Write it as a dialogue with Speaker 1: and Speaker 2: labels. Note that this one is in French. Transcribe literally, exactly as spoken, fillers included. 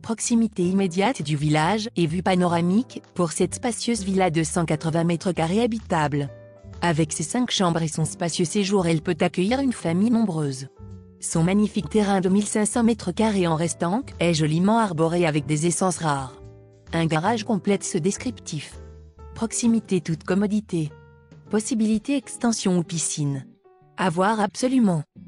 Speaker 1: Proximité immédiate du village et vue panoramique pour cette spacieuse villa de cent quatre-vingts mètres carrés habitable. Avec ses cinq chambres et son spacieux séjour, elle peut accueillir une famille nombreuse. Son magnifique terrain de mille cinq cents mètres carrés en restanque est joliment arboré avec des essences rares. Un garage complète ce descriptif. Proximité, toute commodité. Possibilité extension ou piscine. À voir absolument.